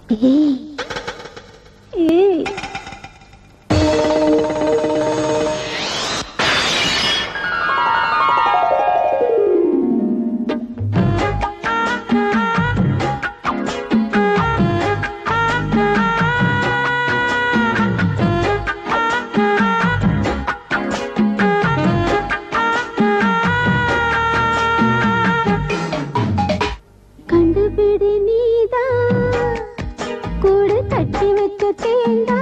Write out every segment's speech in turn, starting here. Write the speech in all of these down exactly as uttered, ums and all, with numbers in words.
ஏய் ஏய் கண்டுபிடி நீதான் கூடு கட்டி வச்ச தேங்கா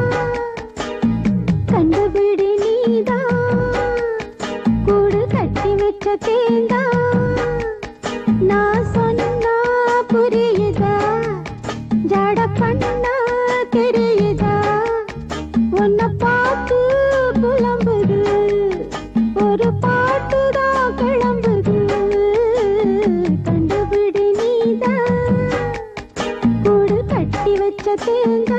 கண்டுபிடி நீதான் கூடு கட்டி வச்ச தேங்கா நான் சொன்னா புரியுதா ஜட பண்ணா தெரியுதா உன்னை பார்த்து புலம்புது ஒரு பாட்டுதான் கிளம்புது கண்டுபிடி நீதான் கூடு கட்டி வச்ச தேங்கா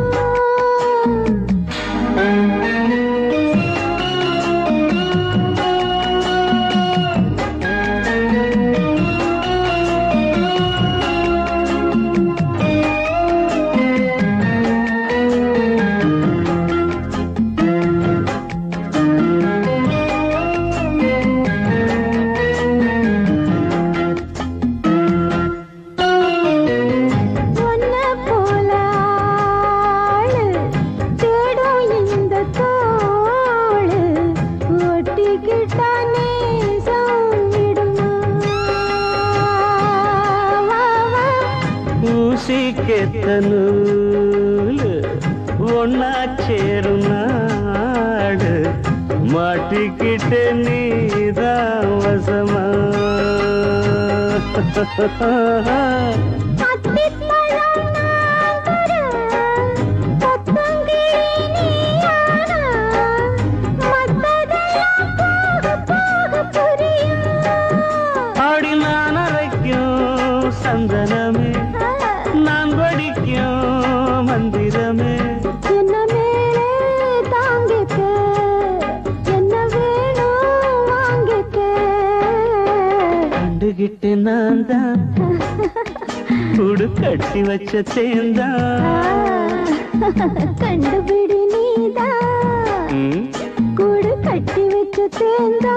ஊசிக்கெத்தனூலு ஒன்னா சேரும் நாடு மாட்டிக்கிட்ட நீதான் வசமா ஆடி நான் அரைக்கும் சந்தனமே நான் படிக்கும் மந்திரமே என்ன மேலே தாங்கிக்க என்ன வேணும் வாங்கிக்க கண்டுகிட்டு நான் தான் கூடு கட்டி வச்ச தேந்தா கண்டுபிடி நீதான் கூடு கட்டி வச்ச தேந்தா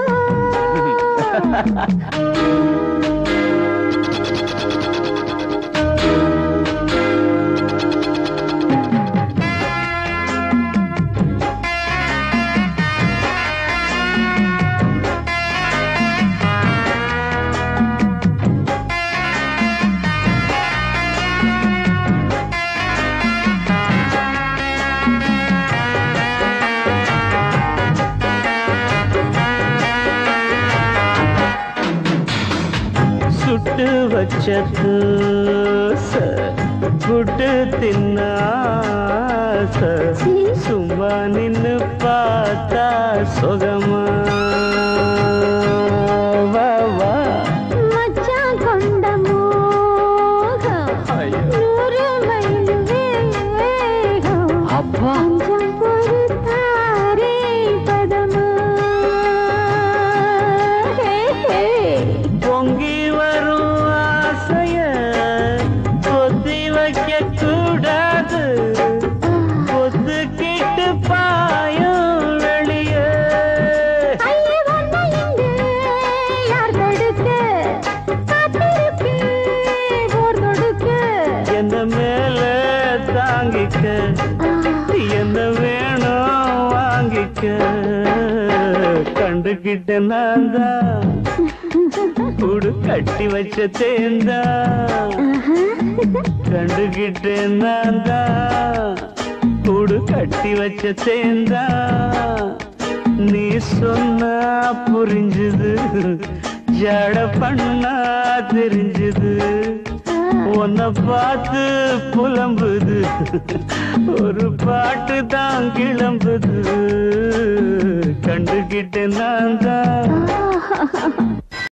சுட்டு வச்ச தூச புட்டு தின்ன ஆசை சும்மா நின்னு பார்த்தா சுகமா வா வா மச்சான் கொண்ட மோகம் நூறு மைல் வேகம் அப்பா கொஞ்சம் பொறுத்தாரே பதமா பொங்கி வரும் ஆசைய பொத்தி வைக்க கூடாது பொத்து கிட்டு பாயும் வெளிய யார் தடுக்க காத்திருப்பே போர் தொடுக்க என்ன மேல தாங்கிக்க என்ன வேணும் வாங்கிக்க கண்டுகிட்ட நான் தான் கூடு கட்டி வச்ச தேந்தா கண்டுகிட்டேன் நான் தான் கூடு கட்டி வச்ச தேந்தா நீ சொன்னா புரிஞ்சுது ஜட பண்ணா தெரிஞ்சுது உன்னை பார்த்து புலம்புது ஒரு பாட்டு தான் கிளம்புது கண்டுகிட்டேன் நான் தான்